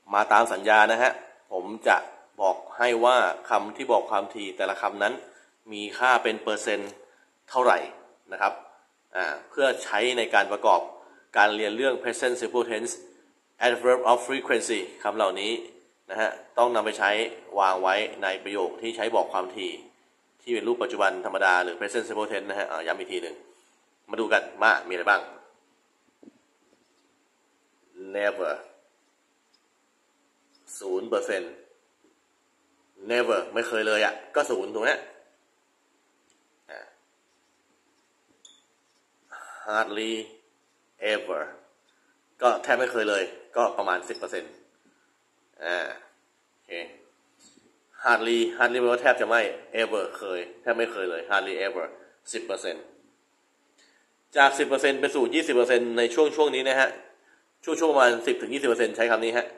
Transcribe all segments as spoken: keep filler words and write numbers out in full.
มาตามสัญญานะฮะผมจะบอกให้ว่าคำที่บอกความถี่แต่ละคำนั้นมีค่าเป็นเปอร์เซ็นต์เท่าไหร่นะครับเพื่อใช้ในการประกอบการเรียนเรื่อง present simple tense adverb of frequency คำเหล่านี้นะฮะต้องนำไปใช้วางไว้ในประโยคที่ใช้บอกความถี่ที่เป็นรูปปัจจุบันธรรมดาหรือ present simple tense นะฮะย้ำอีกทีหนึ่งมาดูกันว่ามีอะไรบ้าง never ศูนย์เปอร์เซ็นต์ never ไม่เคยเลยอ่ะก็ศูนย์ถูกไหม hardly ever ก็แทบไม่เคยเลยก็ประมาณ สิบเปอร์เซ็นต์ อ่าโอเค hardly hardly แปลว่าแทบจะไม่ ever เคยแทบไม่เคยเลย hardly ever สิบเปอร์เซ็นต์ จาก สิบเปอร์เซ็นต์ ไปสู่ ยี่สิบเปอร์เซ็นต์ ในช่วงช่วงนี้นะฮะช่วงช่วงประมาณ สิบถึงยี่สิบเปอร์เซ็นต์ ใช้คำนี้ฮะ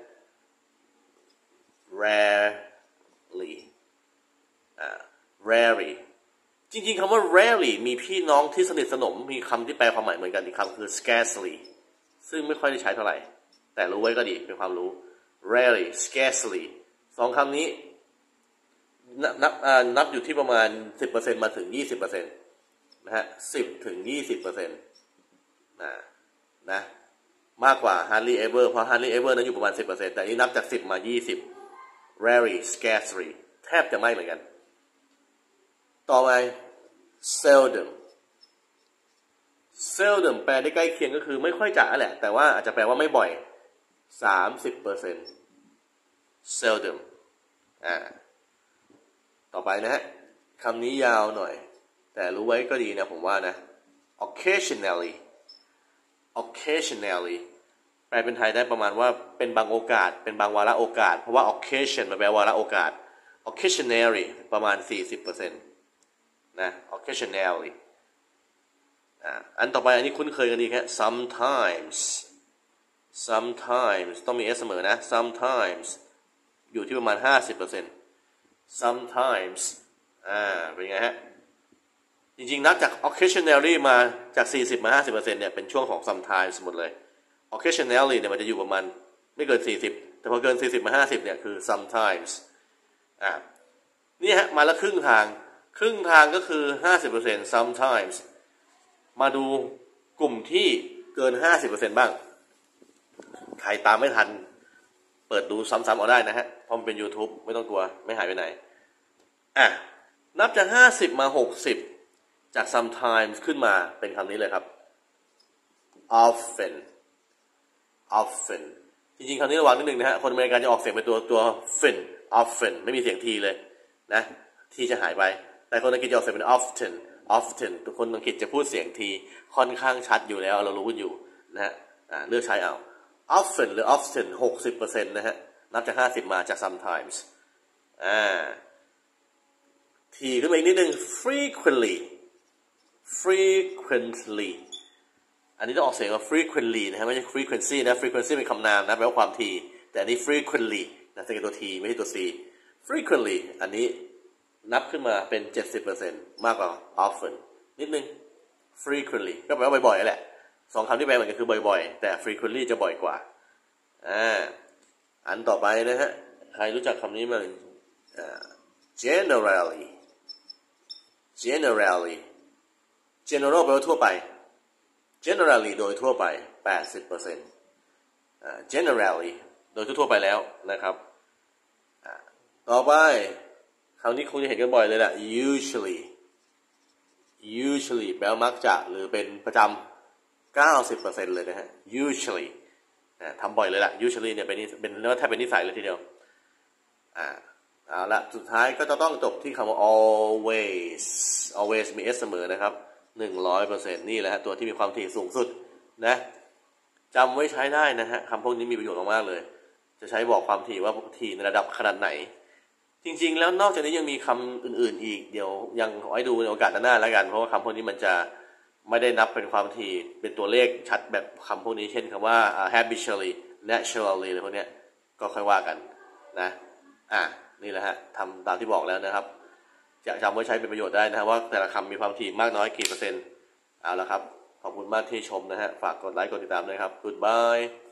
rarely อ่า rarely จริงๆคำว่า rarely มีพี่น้องที่สนิทสนมมีคำที่แปลความหมายเหมือนกันอีกคำคือ scarcely ซึ่งไม่ค่อยได้ใช้เท่าไหร่แต่รู้ไว้ก็ดีเป็นความรู้ rarely scarcely สองคำนี้นับนับอยู่ที่ประมาณ สิบเปอร์เซ็นต์ มาถึง ยี่สิบเปอร์เซ็นต์ นะฮะ สิบถึงยี่สิบเปอร์เซ็นต์ นะนะมากกว่า hardly ever เพราะ hardly ever นั้นอยู่ประมาณ สิบเปอร์เซ็นต์ แต่นี้นับจากสิบมายี่สิบ rarely scarcely แทบจะไม่เหมือนกันต่อไป seldom seldom แปลได้ใกล้เคียงก็คือไม่ค่อยจะแหละแต่ว่าอาจจะแปลว่าไม่บ่อย สามสิบเปอร์เซ็นต์ seldom อ่าต่อไปนะฮะคำนี้ยาวหน่อยแต่รู้ไว้ก็ดีนะผมว่านะ occasionally occasionally แปลเป็นไทยได้ประมาณว่าเป็นบางโอกาสเป็นบางวาระโอกาสเพราะว่า occasion มันแปลวาระโอกาส occasionally ประมาณ สี่สิบเปอร์เซ็นต์ นะ occasionally อ่าอันต่อไปอันนี้คุ้นเคยกันดีแค่ sometimes sometimes ต้องมี s เสมอนะ sometimes อยู่ที่ประมาณ ห้าสิบเปอร์เซ็นต์ sometimes อ่าเป็นไงฮะจริงๆนับจาก occasionally มาจาก สี่สิบ มา ห้าสิบเปอร์เซ็นต์ เนี่ยเป็นช่วงของ sometimes หมดเลย occasionally เนี่ยมันจะอยู่ประมาณไม่เกิน สี่สิบ แต่พอเกิน สี่สิบ มา ห้าสิบ เนี่ยคือ sometimes อ่านี่ฮะมาละครึ่งทางครึ่งทางก็คือ ห้าสิบเปอร์เซ็นต์ sometimes มาดูกลุ่มที่เกิน ห้าสิบเปอร์เซ็นต์ บ้างใครตามไม่ทันเปิดดูซ้ำๆเอาได้นะฮะเพราะมันเป็น YouTube ไม่ต้องกลัวไม่หายไปไหนอ่ะนับจากห้าสิบมาหกสิบจาก sometimes ขึ้นมาเป็นคำนี้เลยครับ often often จริงๆคำนี้ระวังนิดนึงนะฮะคนอเมริกันจะออกเสียงเป็นตัวตัว fin often ไม่มีเสียงทีเลยนะทีจะหายไปแต่คนอังกฤษจะออกเสียงเป็น often often ทุกคนอังกฤษจะพูดเสียงทีค่อนข้างชัดอยู่แล้วเรารู้กันอยู่นะฮะเลือกใช้เอา often หรือ often หกสิบเปอร์เซ็นต์ นะฮะนับจากห้าสิบมาจาก sometimes อ่าทีขึ้นมาอีกนิดนึง frequently frequently อันนี้ต้องออกเสียงว่า frequently นะฮะไม่ใช่ frequency นะ frequency เป็นคำนามนะแปลว่าความถี่แต่อันนี้ frequently นะเป็นตัว t ไม่ใช่ตัว c frequently อันนี้นับขึ้นมาเป็น เจ็ดสิบเปอร์เซ็นต์ มากกว่า often นิดนึง frequently ก็แปลว่าบ่อยๆแหละสองคำที่แปลเหมือนกันคือบ่อยๆแต่ frequently จะบ่อยกว่าอ่าอันต่อไปนะฮะใครรู้จักคำนี้มั้ย generally generally general แปลว่าทั่วไป generally โดยทั่วไป แปดสิบเปอร์เซ็นต์ อ่า generally โดยทั่วไปแล้วนะครับอ่าต่อไปคราวนี้คงจะเห็นกันบ่อยเลยแหละ usually usually แปลว่ามักจะหรือเป็นประจำ เก้าสิบเปอร์เซ็นต์ เลยนะฮะ usually อ่าทำบ่อยเลยล่ะ usually เนี่ยเป็นเป็นเรียกว่าแทบเป็นนิสัยเลยทีเดียวอ่าเอาละสุดท้ายก็จะต้องจบที่คำว่า always always มี s เสมอนะครับ หนึ่งร้อยเปอร์เซ็นต์ นี่แหละฮะตัวที่มีความถี่สูงสุดนะจำไว้ใช้ได้นะฮะคำพวกนี้มีประโยชน์มากๆเลยจะใช้บอกความถี่ว่าถี่ในระดับขนาดไหนจริงๆแล้วนอกจากนี้ยังมีคำอื่นๆอีกเดี๋ยวยังขอให้ดูในโอกาสหน้าแล้วกันเพราะว่าคำพวกนี้มันจะไม่ได้นับเป็นความถี่เป็นตัวเลขชัดแบบคำพวกนี้เช่นคำว่า habitually naturally อะไรพวกนี้ก็ค่อยว่ากันนะอ่ะนี่แหละฮะทำตามที่บอกแล้วนะครับจะจำไว้ใช้เป็นประโยชน์ได้นะว่าแต่ละคำมีความถี่มากน้อยกี่เปอร์เซ็นต์เอาละครับขอบคุณมากที่ชมนะฮะฝากกดไลค์กดติดตามด้วยครับ Goodbye